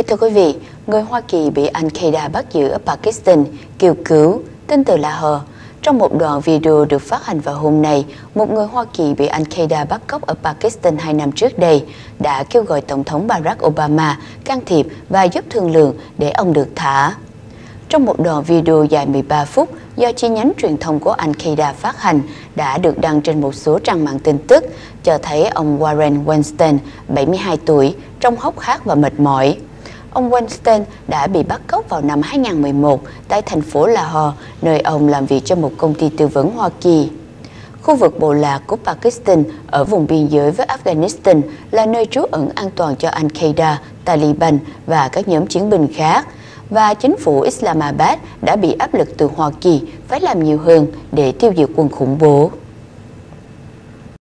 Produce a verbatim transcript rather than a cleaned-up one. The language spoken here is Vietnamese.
Kính thưa quý vị, người Hoa Kỳ bị Al-Qaeda bắt giữ ở Pakistan kêu cứu, tin từ Lahore. Trong một đoạn video được phát hành vào hôm nay, một người Hoa Kỳ bị Al-Qaeda bắt cóc ở Pakistan hai năm trước đây đã kêu gọi Tổng thống Barack Obama can thiệp và giúp thương lượng để ông được thả. Trong một đoạn video dài mười ba phút do chi nhánh truyền thông của Al-Qaeda phát hành đã được đăng trên một số trang mạng tin tức, cho thấy ông Warren Weinstein, bảy mươi hai tuổi, trông hốc hác và mệt mỏi. Ông Weinstein đã bị bắt cóc vào năm hai nghìn không trăm mười một tại thành phố Lahore, nơi ông làm việc cho một công ty tư vấn Hoa Kỳ. Khu vực bộ lạc của Pakistan ở vùng biên giới với Afghanistan là nơi trú ẩn an toàn cho Al-Qaeda, Taliban và các nhóm chiến binh khác, và chính phủ Islamabad đã bị áp lực từ Hoa Kỳ phải làm nhiều hơn để tiêu diệt quân khủng bố.